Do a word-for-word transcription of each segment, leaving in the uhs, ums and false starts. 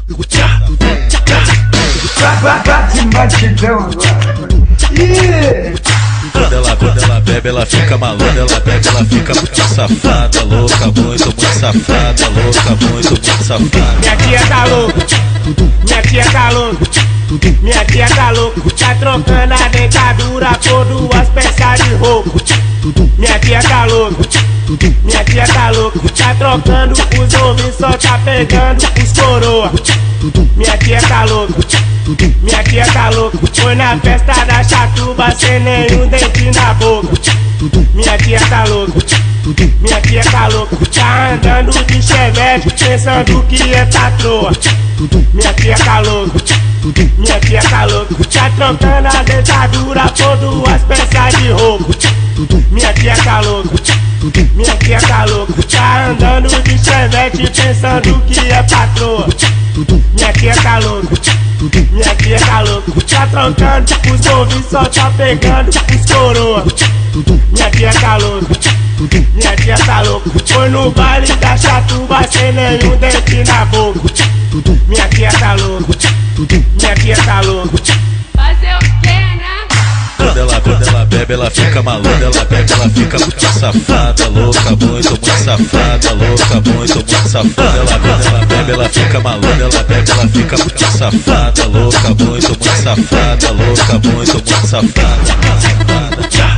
Bate batidão agora. Yeah. Quando ela, quando ela bebe, ela fica maluca. Ela bebe, ela fica muito safada, louca, muito, muito safada, louca, muito, muito safada. Minha tia tá louca, minha tia tá louca, minha tia tá louca. Tá trocando a dentadura por duas peças de roupa. Minha tia tá louca, minha tia tá louca. Tá trocando os ouvinhos, só tá pegando os coroa. Minha tia tá louca, minha tia tá louca. Foi na festa da chatuba sem nenhum dente na boca. Minha tia tá louca, minha tia tá louca. Tá andando de chevette pensando que é patroa. Minha tia tá louca, minha tia tá louca. Tá trocando a dentadura por duas peças de roupa. Minha tia tá louca, minha tia tá louca. Tá andando de chevette pensando que é patroa. Minha tia tá louca, minha tia tá louca. Tá trocando os ouvinhos, só tá pegando os coroa. Minha tia tá louca, minha tia tá louca. Foi no baile da chatuba sem nenhum dente na boca. Minha tia tá louca, minha tia tá louca. Fazer o que, né? Quando ela, quando ela bebe, ela fica maluca. Ela bebe, ela fica muito safada, louca, muito, muito safada, louca, muito, muito safada. Ela, quando ela bebe, ela fica maluca. Ela bebe, ela fica muito safada, louca, muito, muito safada, louca, muito, muito safada.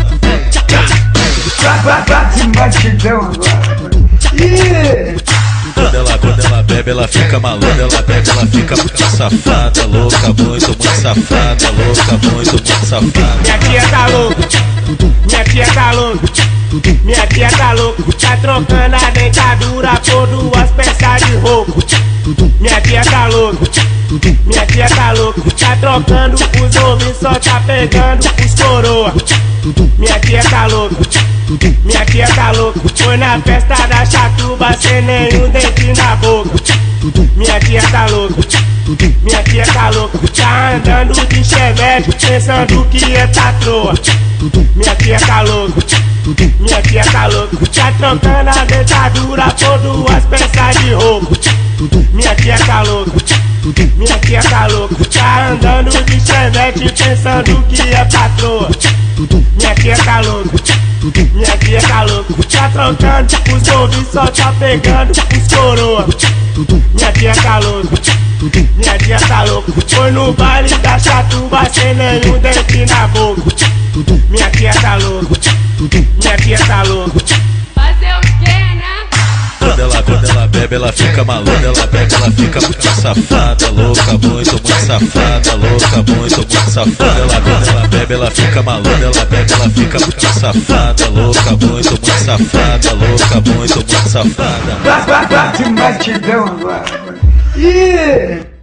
Bate batidão agora. Yeah. Quando ela, quando ela bebe, ela fica maluca. Ela bebe, ela fica muito safada, louca, muito, muito safada, louca, muito, muito safada. Minha tia tá louca, minha tia tá louca, minha tia tá louca. Tá trocando a dentadura por duas peças de roupa. Minha tia tá louca, minha tia tá louca. Tá trocando os ouvinhos, só tá pegando os coroa. Minha tia tá louca, minha tia tá louca. Foi na festa da chatuba sem nenhum dente na boca. Minha tia tá louca, minha tia tá louca. Tá andando de chevette pensando que é patroa. Minha tia tá louca, minha tia tá louca. Tá trocando a dentadura por duas peças de roupa. Minha tia tá louca, minha tia tá louca. Tá andando de chevette pensando que é patroa. Minha tia tá louca, minha tia tá louca. Tá trocando os ouvinhos, só tá pegando os coroa. Minha tia tá louca, minha tia tá louca. Foi no baile da chatuba sem nenhum dente na boca. Minha tia tá louca, minha tia tá louca. Fazer o que, né? Quando ela, quando ela bebe, ela fica maluca. Ela bebe, ela fica muito safada, louca, muito, muito safada, louca, muito, muito safada. Ela, quando ela bebe, ela fica maluca. Ela bebe, ela fica muito safada, louca, muito, muito safada, louca, muito, muito safada. Bate batidão agora. Yeah.